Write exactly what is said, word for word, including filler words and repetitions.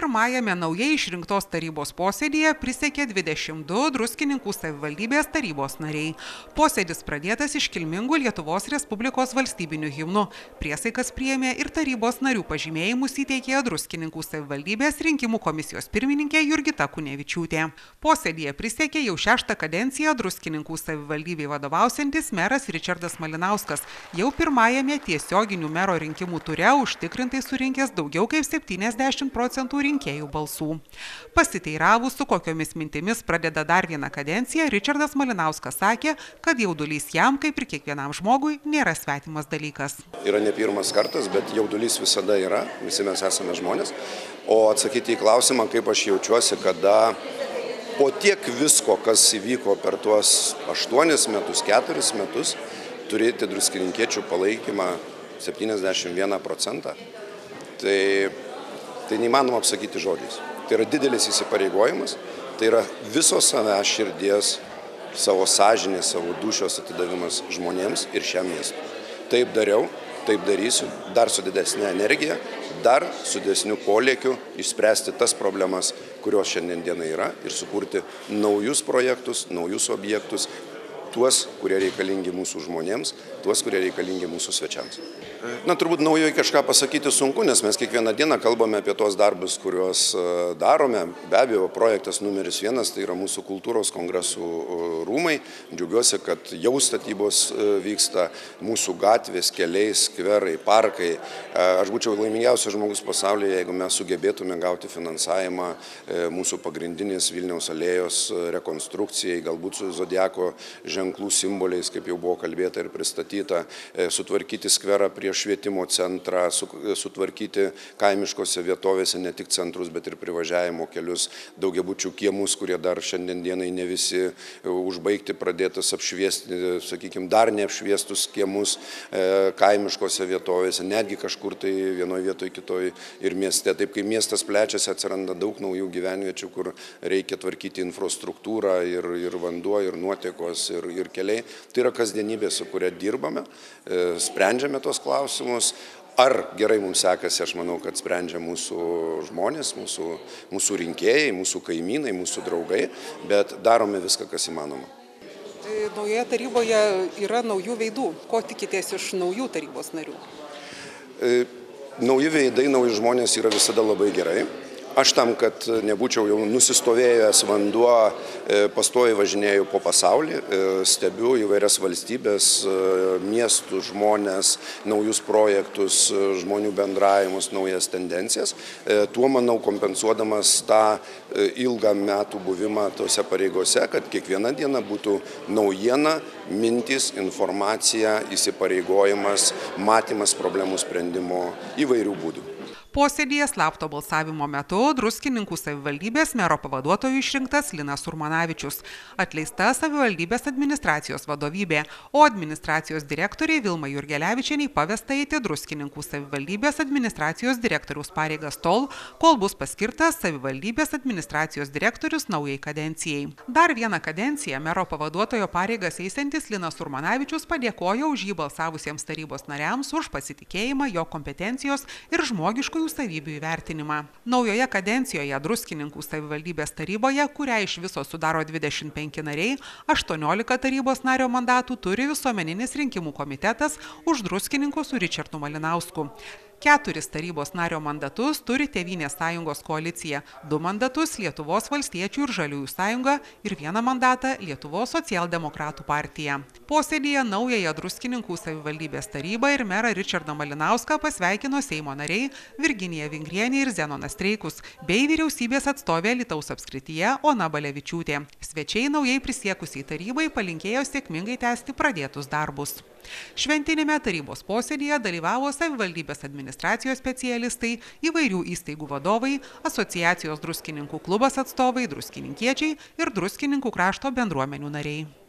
pirmajame naujai išrinktos tarybos posėdėje prisiekė dvidešimt du Druskininkų savivaldybės tarybos nariai. Posėdis pradėtas iškilmingų Lietuvos Respublikos valstybinių himnų. Priesaikas priėmė ir tarybos narių pažymėjimus įteikė Druskininkų savivaldybės rinkimų komisijos pirmininkė Jurgita Kunevičiūtė. Posėdėje prisiekė jau šeštą kadenciją Druskininkų savivaldybei vadovausiantis meras Ričardas Malinauskas. Jau pirmajame tiesioginių mero rinkimų ture užtikrintai surinkęs daugiau kaip septyniasdešimt procentų rinkėjų balsų. Pasiteiravus, su kokiomis mintimis pradeda dar vieną kadenciją, Ričardas Malinauskas sakė, kad jaudulys jam, kaip ir kiekvienam žmogui, nėra svetimas dalykas. Yra ne pirmas kartas, bet jaudulys visada yra, visi mes esame žmonės. O atsakyti į klausimą, kaip aš jaučiuosi, kada po tiek visko, kas įvyko per tuos aštuonis metus, keturis metus, turėti druskininkiečių palaikymą septyniasdešimt vieną procentą, tai, tai neįmanoma apsakyti žodžiais. Tai yra didelis įsipareigojimas, tai yra viso savęs širdies, savo sąžinės, savo dūšios atidavimas žmonėms ir šiam miestui. Taip dariau, taip darysiu, dar su didesnė energija, dar su didesniu polėkiu išspręsti tas problemas, kurios šiandien dienai yra ir sukurti naujus projektus, naujus objektus, tuos, kurie reikalingi mūsų žmonėms, tuos, kurie reikalingi mūsų svečiams. Na, turbūt naujai kažką pasakyti sunku, nes mes kiekvieną dieną kalbame apie tos darbus, kuriuos darome. Be abejo, projektas numeris vienas, tai yra mūsų kultūros kongresų rūmai. Džiaugiuosi, kad jau statybos vyksta mūsų gatvės, keliai, skverai, parkai. Aš būčiau laimingiausias žmogus pasaulyje, jeigu mes sugebėtume gauti finansavimą mūsų pagrindinės Vilniaus alėjos rekonstrukcijai, galbūt su zodiako ženklų simboliais, kaip jau buvo kalbėta ir pristatyta, sutvarkyti skverą prie švietimo centrą, sutvarkyti kaimiškose vietovėse ne tik centrus, bet ir privažiavimo kelius, daugiabučių kiemus, kurie dar šiandien dienai ne visi, užbaigti pradėtas apšviesti, sakykime, dar neapšviestus kiemus kaimiškose vietovėse, netgi kažkur tai vienoje vietoje, kitoje ir mieste. Taip, kai miestas plečiasi, atsiranda daug naujų gyvenviečių, kur reikia tvarkyti infrastruktūrą ir, ir vanduo, ir nuotekos, ir, ir keliai. Tai yra kasdienybė, su kuria dirbame, sprendžiame tos klausimus. Ar gerai mums sekasi, aš manau, kad sprendžia mūsų žmonės, mūsų, mūsų rinkėjai, mūsų kaimynai, mūsų draugai, bet darome viską, kas įmanoma. Naujoje taryboje yra naujų veidų. Ko tikitės iš naujų tarybos narių? Nauji veidai, nauji žmonės yra visada labai gerai. Aš tam, kad nebūčiau jau nusistovėjęs vanduo, pastoviai važinėju po pasaulį, stebiu įvairias valstybės, miestų, žmonės, naujus projektus, žmonių bendravimus, naujas tendencijas. Tuo, manau, kompensuodamas tą ilgą metų buvimą tose pareigose, kad kiekviena diena būtų naujiena, mintis, informacija, įsipareigojimas, matymas problemų sprendimo įvairių būdų. Posėdėje slapto balsavimo metu Druskininkų savivaldybės mero pavaduotojų išrinktas Linas Urmanavičius. Atleista savivaldybės administracijos vadovybė, o administracijos direktoriai Vilma Jurgelevičienei pavesta eiti Druskininkų savivaldybės administracijos direktoriaus pareigas tol, kol bus paskirtas savivaldybės administracijos direktorius naujai kadencijai. Dar vieną kadenciją mero pavaduotojo pareigas eisiantis Linas Urmanavičius padėkojo už jį balsavusiems tarybos nariams už pasitikėjimą, jo kompetencijos ir žmogiškųjų savybių įvertinimą. Naujoje kadencijoje Druskininkų savivaldybės taryboje, kurią iš viso sudaro dvidešimt penki nariai, aštuoniolika tarybos nario mandatų turi visuomeninis rinkimų komitetas už Druskininkus su Ričardu Malinausku. Keturis tarybos nario mandatus turi Tėvynės sąjungos koalicija, du mandatus Lietuvos valstiečių ir žaliųjų sąjunga ir vieną mandatą Lietuvos socialdemokratų partija. Posėdėje naująją Druskininkų savivaldybės tarybą ir merą Ričardą Malinauską pasveikino Seimo nariai Virginija Vingrienė ir Zenonas Streikus, bei vyriausybės atstovė Alytaus apskrityje Ona Balevičiūtė. Svečiai naujai prisiekusiai tarybai palinkėjo sėkmingai tęsti pradėtus darbus. Šventinėme tarybos posėdėje dalyvavo savivaldybės administracijos specialistai, įvairių įstaigų vadovai, asociacijos Druskininkų klubas atstovai, druskininkiečiai ir Druskininkų krašto bendruomenių nariai.